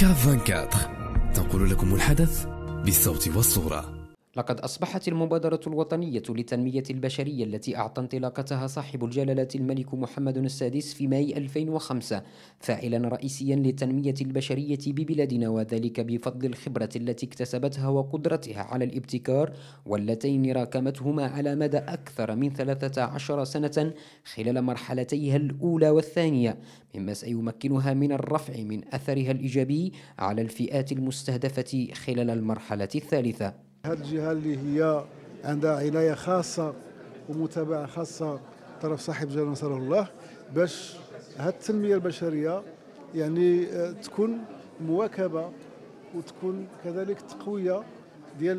كاف 24 تنقل لكم الحدث بالصوت والصورة. لقد أصبحت المبادرة الوطنية للتنمية البشرية التي أعطى انطلاقتها صاحب الجلالة الملك محمد السادس في ماي 2005 فاعلا رئيسيا للتنمية البشرية ببلادنا، وذلك بفضل الخبرة التي اكتسبتها وقدرتها على الابتكار، واللتين راكمتهما على مدى أكثر من 13 سنة خلال مرحلتيها الأولى والثانية، مما سيمكنها من الرفع من أثرها الإيجابي على الفئات المستهدفة خلال المرحلة الثالثة. هذه الجهة اللي هي عندها عناية خاصة ومتابعة خاصة طرف صاحب الجلالة نصره الله، باش هذه التنمية البشرية يعني تكون مواكبة وتكون كذلك تقوية ديال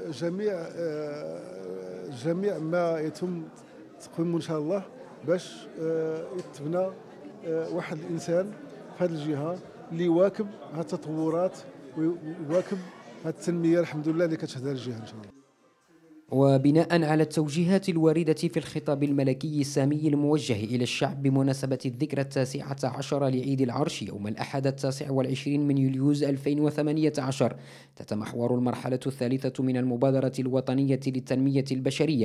جميع ما يتم تقويمه إن شاء الله، باش يتبنى واحد الإنسان في هذه الجهة اللي يواكب هذه التطورات ويواكب هذه التنمية الحمد لله اللي كتشهدها الجهة إن شاء الله. وبناء على التوجيهات الواردة في الخطاب الملكي السامي الموجه إلى الشعب بمناسبة الذكرى 19 لعيد العرش يوم الأحد 29 من يوليوز 2018، تتمحور المرحلة الثالثة من المبادرة الوطنية للتنمية البشرية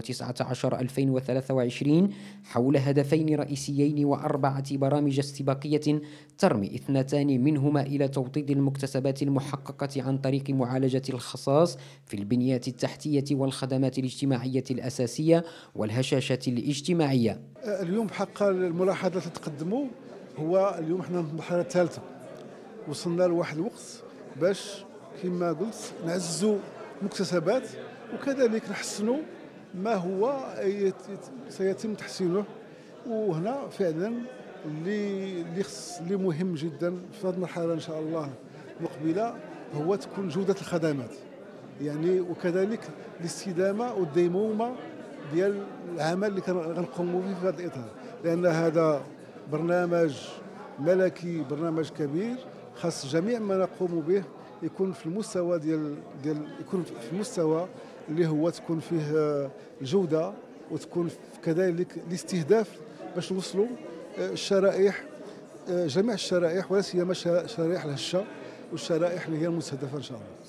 2019-2023 حول هدفين رئيسيين و4 برامج استباقية ترمي 2 منهما إلى توطيد المكتسبات المحققة عن طريق معالجة الخصاص في البنيات التحتية والخدمات الاجتماعية الأساسية والهشاشة الاجتماعية. اليوم بحق الملاحظات اللي تقدموا، هو اليوم احنا في المرحلة الثالثة، وصلنا لواحد الوقت باش كما قلت نعززوا مكتسبات وكذلك نحسنوا ما هو سيتم تحسينه. وهنا فعلا اللي مهم جدا في هذه المرحلة ان شاء الله المقبلة هو تكون جودة الخدمات، يعني وكذلك الاستدامه والديمومه ديال العمل اللي كنقوموا به في هذا الاطار، لان هذا برنامج ملكي، برنامج كبير، خاص جميع ما نقوم به يكون في المستوى يكون في المستوى اللي هو تكون فيه الجوده، وتكون كذلك الاستهداف باش نوصلوا الشرائح، جميع الشرائح ولا سيما شرائح الهشه والشرائح اللي هي المستهدفه ان شاء الله.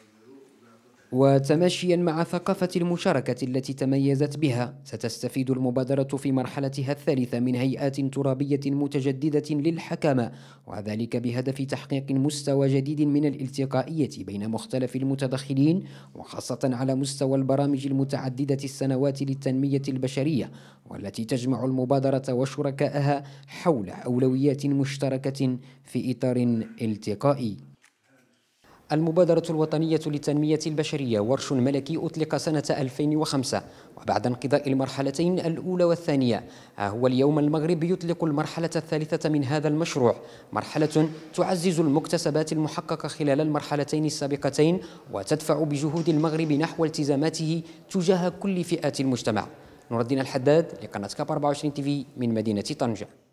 وتماشيا مع ثقافة المشاركة التي تميزت بها، ستستفيد المبادرة في مرحلتها الثالثة من هيئات ترابية متجددة للحكامة، وذلك بهدف تحقيق مستوى جديد من الالتقائية بين مختلف المتدخلين، وخاصة على مستوى البرامج المتعددة السنوات للتنمية البشرية، والتي تجمع المبادرة وشركائها حول أولويات مشتركة في إطار التقائي. المبادرة الوطنية للتنمية البشرية ورش ملكي أطلق سنة 2005، وبعد انقضاء المرحلتين الأولى والثانية، هو اليوم المغرب يطلق المرحلة الثالثة من هذا المشروع، مرحلة تعزز المكتسبات المحققة خلال المرحلتين السابقتين وتدفع بجهود المغرب نحو التزاماته تجاه كل فئات المجتمع. نور الدين الحداد لقناة كاب 24 تي في من مدينة طنجة.